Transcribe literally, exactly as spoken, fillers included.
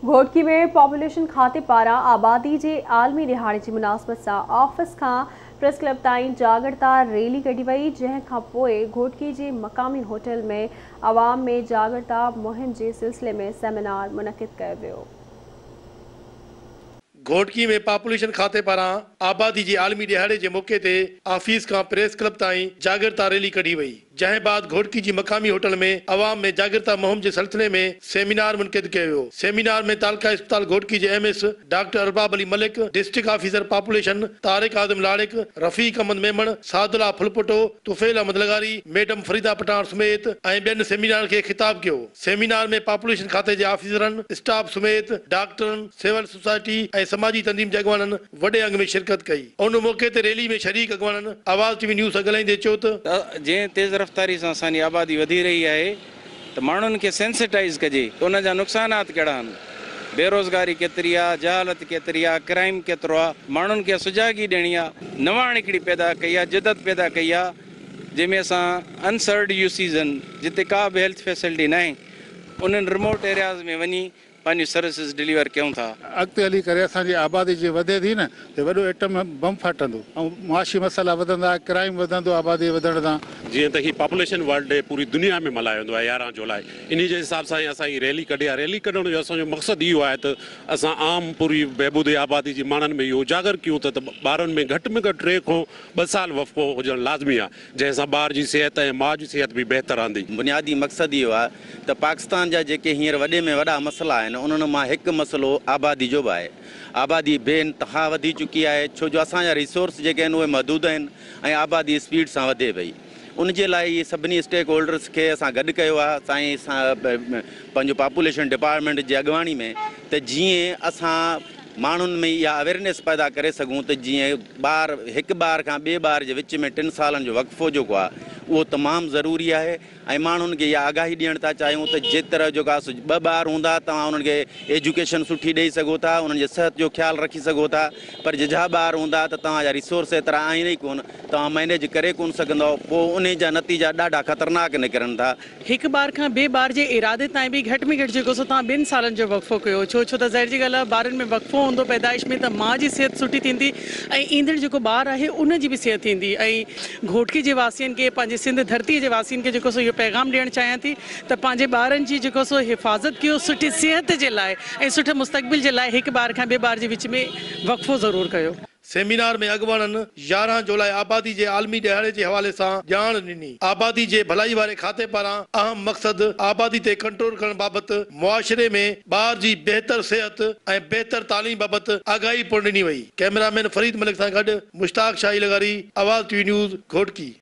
घोटकी में पॉपुलेशन खाते पारा आबादी के आलमी दिहाड़े की मुनासिबत से ऑफिस का प्रेस क्लब ताईं जागरता रैली कढी वही, जैं खां पोइ घोटकी के मकामी होटल में आवाम में जागरता मुहिम के सिलसिले में सेमिनार मुनक़िद किया वियो। घोटकी में पॉपुलेशन खाते पारा आबादी के आलमी दिहाड़े के मौके ते ऑफिस का प्रेस क्लब ताईं जागरता रैली कढी वही, जैं बाद घोटकी की मकामी होटल में अवाम में जागरता मुहिम के सिलसिले में सेमिनार मुनक़िद किया वियो। सेमिनार में तालका अस्पताल घोटकी के M S doctor Arbab Ali Malik, district officer population Tariq Adam Ladik, Rafiq Ahmed Memon, Sadullah Phulpoto, Tufail Ahmed Lagari, madam Farida Pathan समेत बेन सेमिनार के खिताब किया। सेमिनार में पॉपुलेशन खाते के ऑफिसरन, स्टाफ समेत डॉक्टरन, सिविल सोसाइटी और समाजी तंजीम के अगवानन वडे अंग में शिरकत कई। उन मौके ते रैली में शरीक अगवानन आवाज टीवी न्यूज़ अगलाइंदे चयो त जे तेज रफ्तारी से असांजी आबादी वधी रही है तो माण्हुनि खे सेंसिटाइज कजे तो उन जा नुक़सानात कहिड़ा आहिनि, बेरोज़गारी केतिरी आहे, जहालत केतिरी आहे, क्राइम केतिरो आहे, माण्हुनि खे सुजागी ॾियणी आहे। नवाण हिकिड़ी पैदा कई आहे, जिदत पैदा कई आहे, जंहिंमें असां अनसर्ड यूसीज़ आहिनि, जिते का बि हेल्थ फैसिलिटी न आहे, उन्हनि रिमोट एरियाज़ में वञी पानी सर्विसेज डिलीवर क्यों था। अॻिते हली करे असांजी आबादी जे वधे थी न तो वॾो एटम बम फाटंदो ऐं मुआशी मसला वधंदा, क्राइम वधंदो आबादी वधण सां। जीअं त ही पॉपुलेशन वर्ल्ड डे पूरी दुनिया में मल्हायो वेंदो आहे यारहं जुलाई, इन जे हिसाब सां असां ही रैली कढी आहे। रैली कढण जो असांजो मक़सदु इहो आहे त असां आम पूरी बहबूद आबादी जी माण्हुनि में इहो उजागर कयूं त ॿारनि में घटि में घटि टे खां ॿ साल वफ़ो हुजणु लाज़मी आहे, जंहिंसां ॿार जी सिहत ऐं माउ जी सिहत बि बहितर रहंदी। बुनियादी मक़सदु इहो आहे त पाकिस्तान जा जेके हींअर वॾे में वॾा मसइला आहिनि उन्हनि मां हिकु मसइलो आबादी जो बि आहे। आबादी बेइंतहा वधी चुकी आहे, छो जो असांजा रिसोर्स जेके आहिनि उहे महदूद आहिनि ऐं आबादी स्पीड सां वधे पई। उन जे लाइ इहे सभिनी स्टेक होल्डर्स खे असां गॾु कयो आहे साईं पंहिंजो पॉपुलेशन डिपार्टमेंट जी अॻुवाणी में, त जीअं असां माण्हुनि में इहा अवेयरनेस पैदा करे सघूं त जीअं ॿार हिकु ॿार खां ॿिए ॿार जे विच में टिनि सालनि जो वक़फ़ो जेको आहे उहो तमामु ज़रूरी आहे। ऐं माण्हुनि खे इहा आगाही ॾियणु था चाहियूं त जेतिरा जेका ॿ ॿार हूंदा तव्हां उन्हनि खे एजुकेशन सुठी ॾेई सघो था, उन्हनि जे सिहत जो ख़्यालु रखी सघो था, पर जिझा ॿार हूंदा त तव्हांजा रिसोर्स एतिरा आहिनि ई कोन, तव्हां मैनेज करे कोन सघंदव, पोइ उन जा नतीजा ॾाढा ख़तरनाक निकिरनि था। हिकु ॿार खां ॿिए ॿार जे इरादे ताईं बि घटि में घटि जेको सो तव्हां ॿिनि सालनि जो वक़फ़ो कयो, छो छो त ज़ाहिर जी ॻाल्हि आहे ॿारनि में वक़फ़ो हूंदो पैदाइश में त माउ जी सिहत सुठी थींदी ऐं ईंदड़ जेको ॿारु आहे उन जी बि सिहत थींदी। ऐं घोटकी जे वासियुनि खे, पंहिंजे सिंध धरतीअ जे वासियुनि खे जेको सो इहो पैगाम ॾियणु चाहियां थी त पंहिंजे ॿारनि जी जेको सो हिफ़ाज़त कयो, सुठी सिहत जे लाइ ऐं सुठे मुस्तक़बिल जे लाइ हिकु ॿार खां ॿिए ॿार जे विच में वक़फ़ो ज़रूरु कयो। सेमिनार में अगवानन यारहं जुलाई आबादी के आलमी दिहाड़े के हवाले से जान ॾिनी। आबादी के भलाई वाले खाते पारा अहम मकसद आबादी ते कंट्रोल करण बाबत मुआशरे में ॿार की बेहतर सेहत और बेहतर तालीम बाबत आगाही पुण ॾिनी वई। कैमरामैन फरीद मलिक सां गॾु मुश्ताक शाही लगारी, आवाज़ टीवी न्यूज़ घोटकी।